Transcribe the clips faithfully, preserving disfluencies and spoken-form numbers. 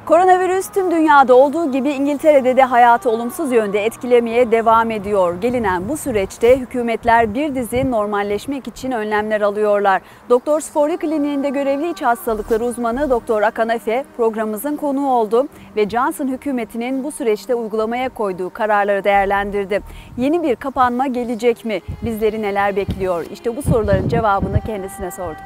Koronavirüs tüm dünyada olduğu gibi İngiltere'de de hayatı olumsuz yönde etkilemeye devam ediyor. Gelinen bu süreçte hükümetler bir dizi normalleşmek için önlemler alıyorlar. Doktor Sforya Kliniğinde görevli iç hastalıkları uzmanı Doktor Akan Efe programımızın konuğu oldu ve Johnson hükümetinin bu süreçte uygulamaya koyduğu kararları değerlendirdi. Yeni bir kapanma gelecek mi? Bizleri neler bekliyor? İşte bu soruların cevabını kendisine sorduk.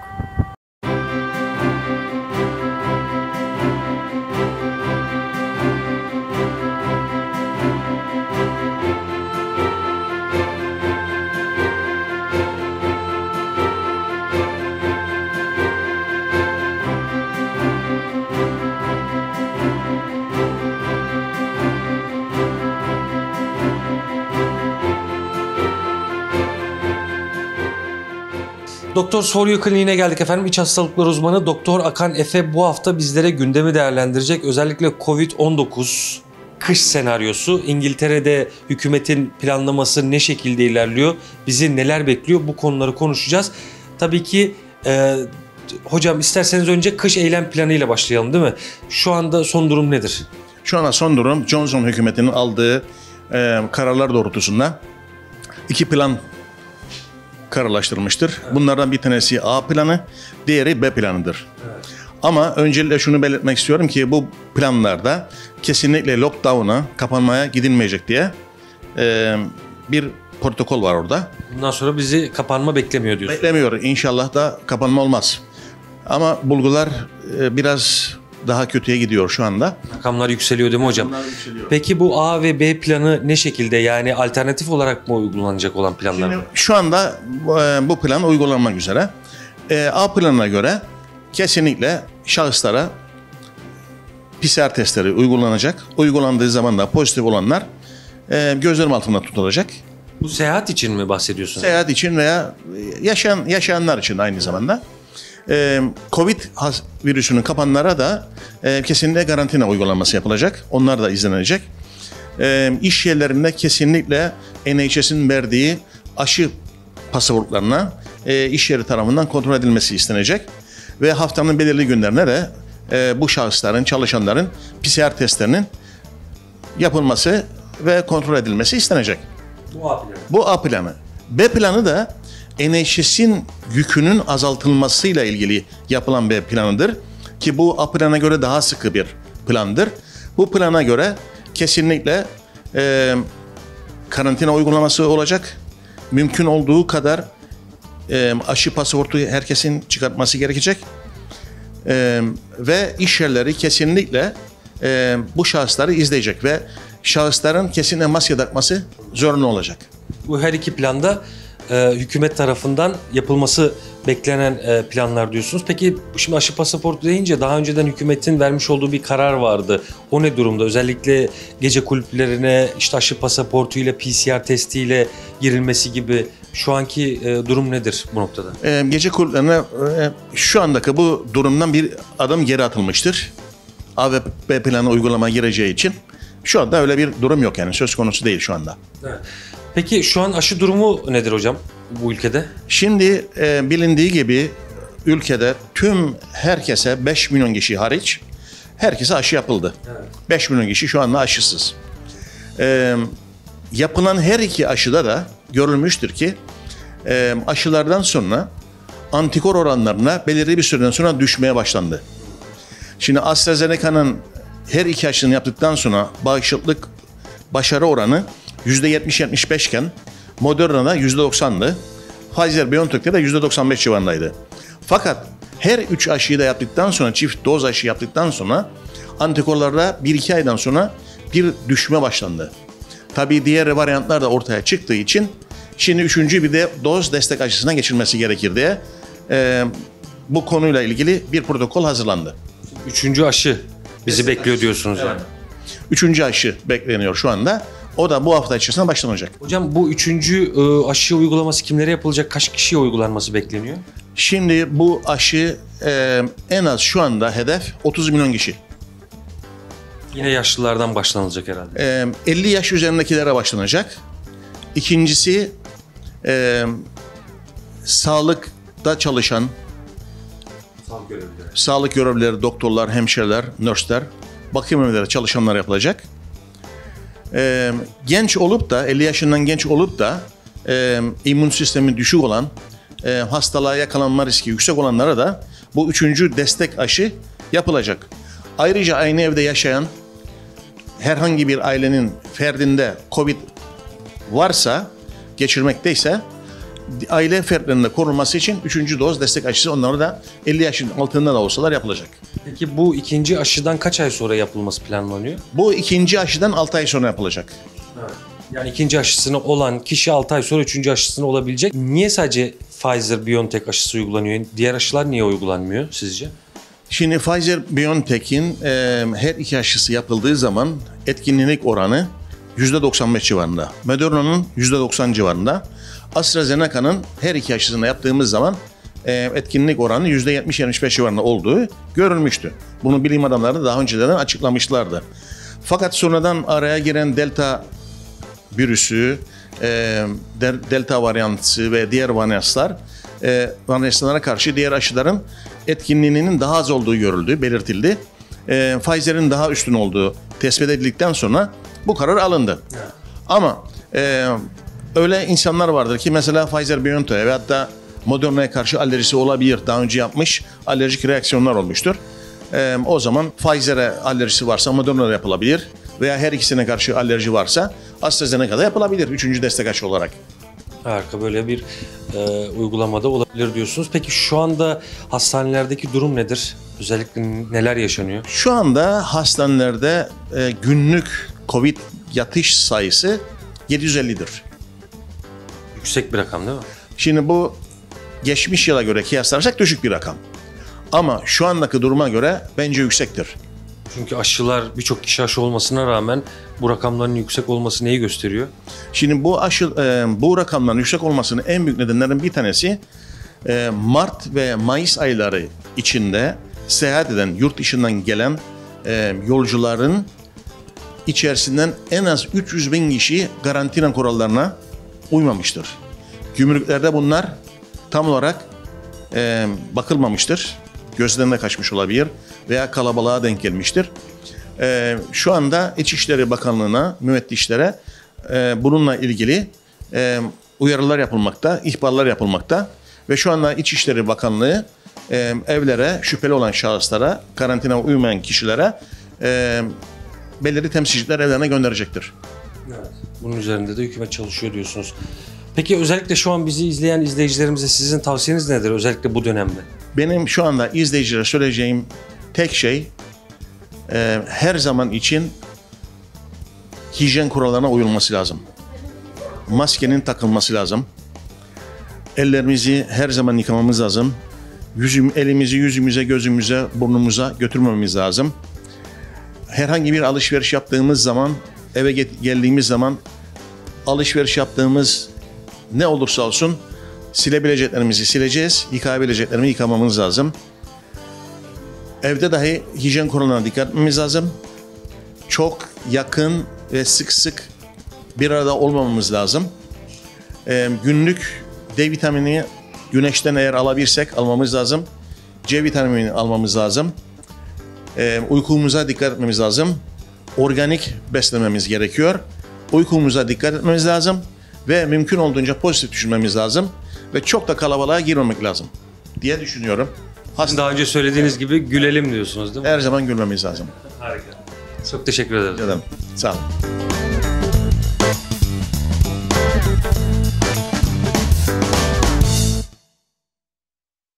Doktor Sforya Kliniğine geldik efendim. İç hastalıklar uzmanı Doktor Akan Efe bu hafta bizlere gündemi değerlendirecek. Özellikle Covid on dokuz kış senaryosu, İngiltere'de hükümetin planlaması ne şekilde ilerliyor, bizi neler bekliyor, bu konuları konuşacağız. Tabii ki e, hocam isterseniz önce kış eylem planıyla başlayalım değil mi? Şu anda son durum nedir? Şu anda son durum Johnson hükümetinin aldığı e, kararlar doğrultusunda iki plan kararlaştırılmıştır. Evet. Bunlardan bir tanesi A planı, diğeri B planıdır. Evet. Ama öncelikle şunu belirtmek istiyorum ki bu planlarda kesinlikle lockdown'a, kapanmaya gidilmeyecek diye e, bir protokol var orada. Bundan sonra bizi kapanma beklemiyor diyorsun. Beklemiyor. İnşallah da kapanma olmaz. Ama bulgular e, biraz daha kötüye gidiyor şu anda. Rakamlar yükseliyor değil mi hocam? Peki bu A ve B planı ne şekilde, yani alternatif olarak mı uygulanacak olan planlar mı? Şu anda bu plan uygulanmak üzere. A planına göre kesinlikle şahıslara P C R testleri uygulanacak. Uygulandığı zaman da pozitif olanlar gözlerim altında tutulacak. Bu seyahat için mi bahsediyorsun? Seyahat için veya yaşayan yaşayanlar için aynı zamanda. Covid virüsünün kapananlara da kesinlikle karantina uygulanması yapılacak. Onlar da izlenecek. İş yerlerinde kesinlikle N H S'in verdiği aşı pasaportlarına iş yeri tarafından kontrol edilmesi istenecek. Ve haftanın belirli günlerine de bu şahısların, çalışanların P C R testlerinin yapılması ve kontrol edilmesi istenecek. Bu A planı. Bu A planı. B planı da N H S'in yükünün azaltılmasıyla ilgili yapılan bir planıdır. Ki bu A plana göre daha sıkı bir plandır. Bu plana göre kesinlikle e, karantina uygulaması olacak. Mümkün olduğu kadar e, aşı pasaportu herkesin çıkartması gerekecek. E, ve iş yerleri kesinlikle e, bu şahısları izleyecek ve şahısların kesinlikle maske takması zorunlu olacak. Bu her iki planda e, hükümet tarafından yapılması beklenen e, planlar diyorsunuz. Peki şimdi aşı pasaportu deyince daha önceden hükümetin vermiş olduğu bir karar vardı. O ne durumda? Özellikle gece kulüplerine işte aşı pasaportuyla, P C R testiyle girilmesi gibi şu anki e, durum nedir bu noktada? E, gece kulüplerine e, şu andaki bu durumdan bir adım geri atılmıştır. A ve B planı uygulama gireceği için şu anda öyle bir durum yok, yani söz konusu değil şu anda. Evet. Peki şu an aşı durumu nedir hocam bu ülkede? Şimdi e, bilindiği gibi ülkede tüm herkese beş milyon kişi hariç herkese aşı yapıldı. Evet. beş milyon kişi şu anda aşısız. E, yapılan her iki aşıda da görülmüştür ki e, aşılardan sonra antikor oranlarına belirli bir süreden sonra düşmeye başlandı. Şimdi AstraZeneca'nın her iki aşını yaptıktan sonra bağışıklık başarı oranı yüzde yetmiş yetmiş beş iken Moderna'da yüzde doksandı. Pfizer-BioNTech'te de yüzde doksan beş civarındaydı. Fakat her üç aşıyı da yaptıktan sonra, çift doz aşı yaptıktan sonra antikorlarda bir iki aydan sonra bir düşme başlandı. Tabii diğer varyantlar da ortaya çıktığı için şimdi üçüncü bir de doz destek aşısına geçilmesi gerekir diye e, bu konuyla ilgili bir protokol hazırlandı. Üçüncü aşı bizi destek bekliyor aşı diyorsunuz evet. Yani. Üçüncü aşı bekleniyor şu anda. O da bu hafta içerisinde başlanacak. Hocam bu üçüncü e, aşı uygulaması kimlere yapılacak? Kaç kişiye uygulanması bekleniyor? Şimdi bu aşı e, en az şu anda hedef otuz milyon kişi. Yine yaşlılardan başlanılacak herhalde. E, elli yaş üzerindekilere başlanacak. İkincisi e, sağlıkta çalışan Sağlık görevlileri. Sağlık görevlileri, doktorlar, hemşireler, nörsler bakım evleri çalışanlar yapılacak. Ee, genç olup da elli yaşından genç olup da e, immün sistemi düşük olan, e, hastalığa yakalanma riski yüksek olanlara da bu üçüncü destek aşı yapılacak. Ayrıca aynı evde yaşayan herhangi bir ailenin ferdinde Covid varsa, geçirmekteyse aile fertlerinde korunması için üçüncü doz destek aşısı onlara da elli yaşın altında da olsalar yapılacak. Peki bu ikinci aşıdan kaç ay sonra yapılması planlanıyor? Bu ikinci aşıdan altı ay sonra yapılacak. Yani ikinci aşısını olan kişi altı ay sonra üçüncü aşısını olabilecek. Niye sadece Pfizer-BioNTech aşısı uygulanıyor? Diğer aşılar niye uygulanmıyor sizce? Şimdi Pfizer-BioNTech'in e, her iki aşısı yapıldığı zaman etkinlik oranı yüzde doksan beş civarında. Moderna'nın yüzde doksan civarında. AstraZeneca'nın her iki aşısını yaptığımız zaman e, etkinlik oranı yüzde yetmiş yetmiş beş civarında olduğu görülmüştü. Bunu bilim adamları daha önceden açıklamışlardı. Fakat sonradan araya giren Delta virüsü, e, Delta varyantı ve diğer varyanslar, e, varyanslara karşı diğer aşıların etkinliğinin daha az olduğu görüldü, belirtildi. E, Pfizer'in daha üstün olduğu tespit edildikten sonra bu karar alındı. Evet. Ama e, öyle insanlar vardır ki mesela Pfizer-BioNTech ve hatta Moderna'ya karşı alerjisi olabilir. Daha önce yapmış, alerjik reaksiyonlar olmuştur. E, o zaman Pfizer'e alerjisi varsa Moderna'da yapılabilir. Veya her ikisine karşı alerji varsa AstraZeneca'da yapılabilir üçüncü destek aşı olarak. Harika, böyle bir e, uygulamada olabilir diyorsunuz. Peki şu anda hastanelerdeki durum nedir? Özellikle neler yaşanıyor? Şu anda hastanelerde e, günlük Covid yatış sayısı yedi yüz ellidir. Yüksek bir rakam değil mi? Şimdi bu geçmiş yıla göre kıyaslarsak düşük bir rakam. Ama şu andaki duruma göre bence yüksektir. Çünkü aşılar, birçok kişi aşı olmasına rağmen bu rakamların yüksek olması neyi gösteriyor? Şimdi bu aşı, e, bu rakamların yüksek olmasının en büyük nedenlerinden bir tanesi e, Mart ve Mayıs ayları içinde seyahat eden, yurt dışından gelen e, yolcuların içerisinden en az üç yüz bin kişi karantina kurallarına uymamıştır. Gümrüklerde bunlar tam olarak e, bakılmamıştır. Gözden de kaçmış olabilir veya kalabalığa denk gelmiştir. Ee, şu anda İçişleri Bakanlığı'na, müfettişlere e, bununla ilgili e, uyarılar yapılmakta, ihbarlar yapılmakta ve şu anda İçişleri Bakanlığı e, evlere, şüpheli olan şahıslara, karantina uymayan kişilere e, belirli temsilciler evlerine gönderecektir. Evet. Bunun üzerinde de hükümet çalışıyor diyorsunuz. Peki özellikle şu an bizi izleyen izleyicilerimize sizin tavsiyeniz nedir özellikle bu dönemde? Benim şu anda izleyicilere söyleyeceğim tek şey e, her zaman için hijyen kurallarına uyulması lazım. Maskenin takılması lazım. Ellerimizi her zaman yıkamamız lazım. Yüzüm, elimizi yüzümüze, gözümüze, burnumuza götürmememiz lazım. Herhangi bir alışveriş yaptığımız zaman, eve geldiğimiz zaman alışveriş yaptığımız ne olursa olsun silebileceklerimizi sileceğiz, yıkayabileceklerimizi yıkamamız lazım. Evde dahi hijyen kurallarına dikkat etmemiz lazım. Çok yakın ve sık sık bir arada olmamamız lazım. Ee, günlük D vitamini güneşten eğer alabilirsek almamız lazım. C vitamini almamız lazım. Ee, uykumuza dikkat etmemiz lazım. Organik beslememiz gerekiyor. Uykumuza dikkat etmemiz lazım. Ve mümkün olduğunca pozitif düşünmemiz lazım. Ve çok da kalabalığa girmemek lazım diye düşünüyorum. Hasta... Daha önce söylediğiniz gibi gülelim diyorsunuz değil mi? Her zaman gülmemiz lazım. Harika. Çok teşekkür ederim. Canım, sağ olun.